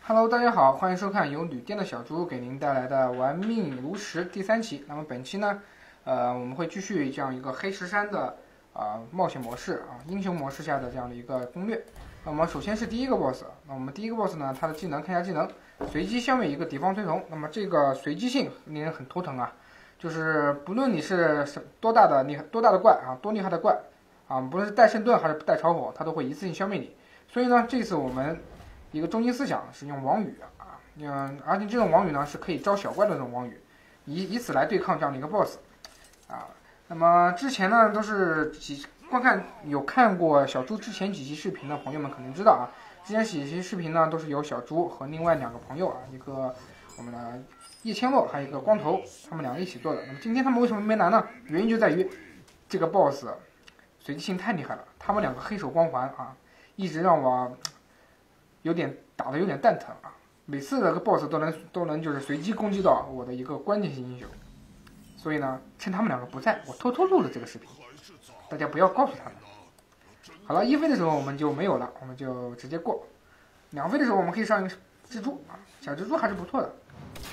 Hello，大家好，欢迎收看由旅店的小猪给您带来的玩命如石第3期。那么本期呢，我们会继续这样一个黑石山的冒险模式英雄模式下的这样的一个攻略。那么首先是第一个 boss， 那我们第一个 boss 呢，它的技能看一下技能，随机消灭一个敌方推崇。那么这个随机性令人很头疼啊，就是不论你是多大的怪多厉害的怪不论是带圣盾还是带炒火，它都会一次性消灭你。所以呢，这次我们一个中心思想是用王语而且这种王语呢是可以招小怪的这种王语，以此来对抗这样的一个 boss 那么之前呢都是有看过小猪之前几期视频的朋友们肯定知道之前几期视频呢都是由小猪和另外2个朋友一个我们的叶千洛还有一个光头，他们2个一起做的。那么今天他们为什么没来呢？原因就在于这个 boss 随机性太厉害了，他们2个黑手光环一直让我打得有点蛋疼每次这个 boss 都能就是随机攻击到我的一个关键性英雄，所以呢，趁他们2个不在，我偷偷录了这个视频，大家不要告诉他们。好了，1费的时候我们就没有了，我们就直接过。2费的时候我们可以上一个蜘蛛小蜘蛛还是不错的。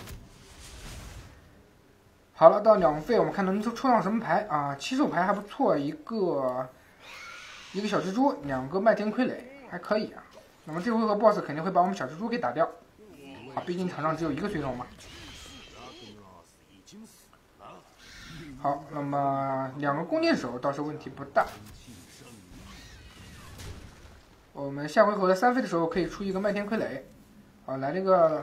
好了，到2费我们看能抽上什么牌七手牌还不错，一个小蜘蛛，2个麦田傀儡还可以那么这回合 boss 肯定会把我们小蜘蛛给打掉毕竟场上只有1个随从嘛。好，那么2个弓箭手倒是问题不大。我们下回合的3费的时候可以出一个麦田傀儡来那个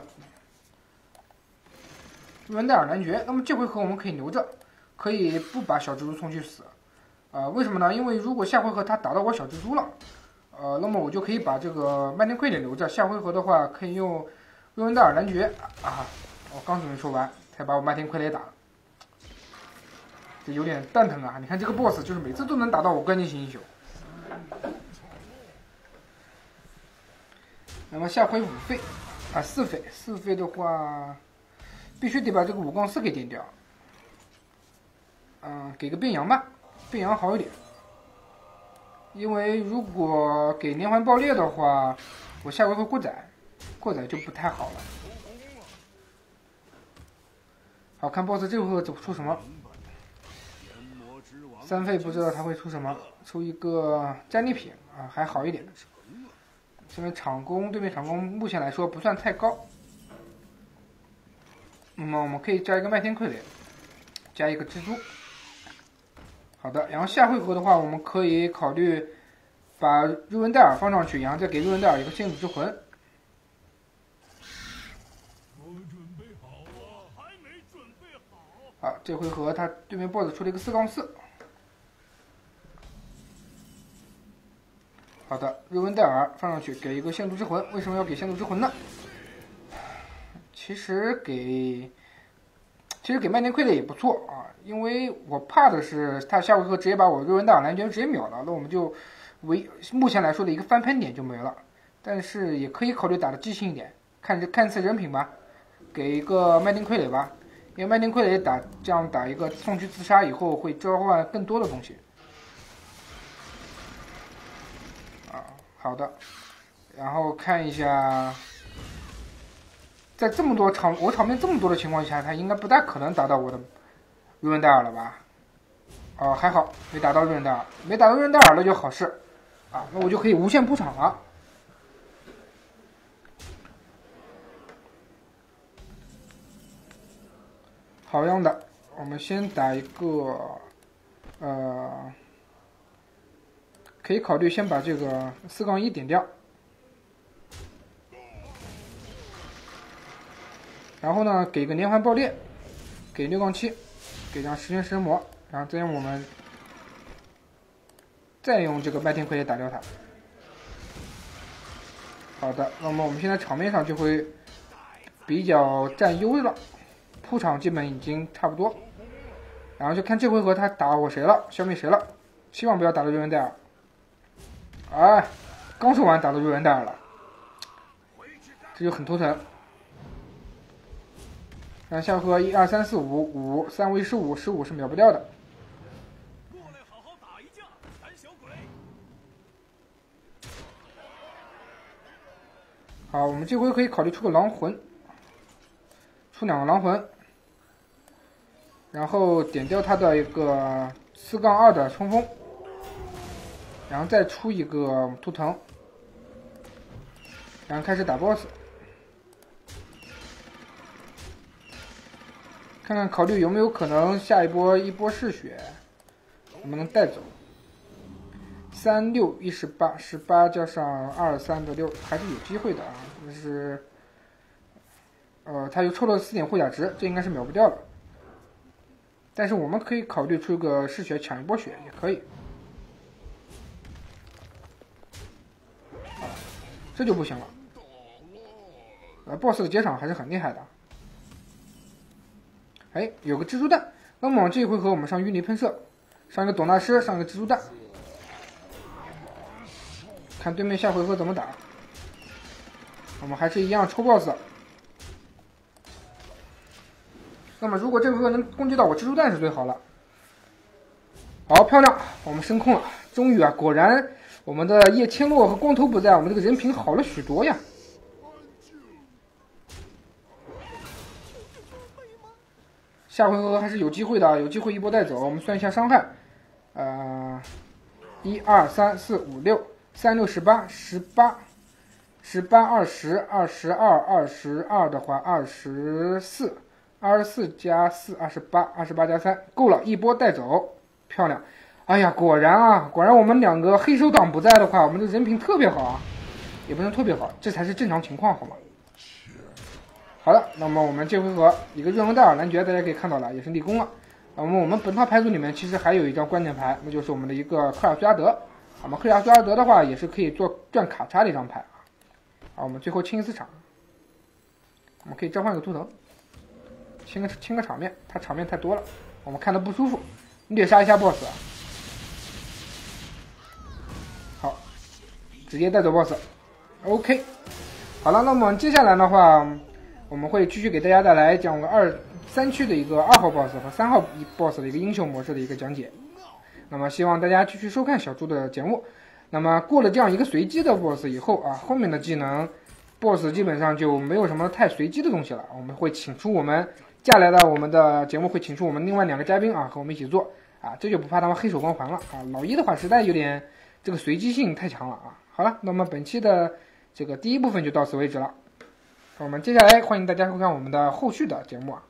温戴尔男爵。那么这回合我们可以留着，可以不把小蜘蛛送去死为什么呢？因为如果下回合他打到我小蜘蛛了那么我就可以把这个麦田傀儡留着，下回合的话可以用瑞文戴尔男爵我刚准备说完才把我麦田傀儡打了，这有点蛋疼你看这个 boss 就是每次都能打到我关键性英雄。那么下回5费4费的话必须得把这个5-4给点掉给个变羊吧，变羊好一点，因为如果给连环爆裂的话，我下回合过载就不太好了。好看 boss 这回合出什么？3费不知道他会出什么，出一个战利品还好一点。因为对面场攻目前来说不算太高。那么我们可以加一个麦田傀儡，加一个蜘蛛。好的，然后下回合的话，我们可以考虑把瑞文戴尔放上去，然后再给瑞文戴尔一个先祖之魂。好，这回合他对面 boss 出了一个4-4。好的，瑞文戴尔放上去，给一个先祖之魂。为什么要给先祖之魂呢？其实给麦田傀儡也不错因为我怕的是他下回合直接把我瑞文戴尔男爵直接秒了，那我们就目前来说的一个翻盘点就没了。但是也可以考虑打的激情一点，看次人品吧，给一个麦田傀儡吧，因为麦田傀儡这样打一个送去自杀以后会召唤更多的东西好的，然后看一下，在我场面这么多的情况下，他应该不大可能打到我的瑞文戴尔了吧？还好没打到瑞文戴尔，没打到瑞文戴尔那就好事那我就可以无限铺场了。好样的，我们先打一个可以考虑先把这个4-1点掉，然后呢给个连环爆裂，给6-7，给张十全十魔，然后再用这个麦田傀儡打掉它。好的，那么我们现在场面上就会比较占优了，铺场基本已经差不多，然后就看这回合他打我谁了，消灭谁了，希望不要打到瑞文戴尔。刚说完打到瑞文戴尔了，这就很头疼。然后下回合1、2、3、4、5 3为15是秒不掉的。 过来好好打一架，胆小鬼！ 好，我们这回可以考虑出个狼魂，出2个狼魂，然后点掉他的一个4-2的冲锋，然后再出一个图腾，然后开始打 BOSS。看看考虑有没有可能下一波嗜血，我们能带走。3618，18加上23的6，还是有机会的啊！就是，他又抽了4点护甲值，这应该是秒不掉了。但是我们可以考虑出个嗜血抢一波血也可以。这就不行了。BOSS 的接场还是很厉害的。哎，有个蜘蛛蛋，那么这一回合我们上淤泥喷射，上一个董大师，上一个蜘蛛蛋，看对面下回合怎么打。我们还是一样抽 BOSS。那么如果这回合能攻击到我蜘蛛蛋是最好了。好，漂亮，我们升控了，终于啊，果然我们的叶千洛和光头不在，我们这个人品好了许多呀。下回合还是有机会的，有机会一波带走。我们算一下伤害，1、2、3、4、5、6、3、6、18、18、20、22的话24加4、28加3，够了，一波带走，漂亮。哎呀，果然我们2个黑手党不在的话，我们的人品特别好啊，也不能特别好，这才是正常情况，好吗？好了，那么我们这回合一个热熔戴尔男爵，大家可以看到了，也是立功了。那么我们本套牌组里面其实还有一张关键牌，那就是我们的一个克亚苏亚德。那么克亚苏亚德的话，也是可以做赚卡差的一张牌啊。好，我们最后清一次场，我们可以召唤个图腾，清个场面，他场面太多了，我们看的不舒服，虐杀一下 BOSS。好，直接带走 BOSS。OK， 好了，那么接下来的话，我们会继续给大家带来讲个3区的一个2号 BOSS 和3号 BOSS 的一个英雄模式的一个讲解。那么希望大家继续收看小猪的节目。那么过了这样一个随机的 BOSS 以后啊，后面的技能 BOSS 基本上就没有什么太随机的东西了。我们会请出我们接下来的我们的节目会请出我们另外2个嘉宾啊，和我们一起做啊，这就不怕他们黑手光环了啊。老一的话实在有点这个随机性太强了啊。好了，那么本期的这个第一部分就到此为止了。我们接下来欢迎大家收看我们的后续的节目啊。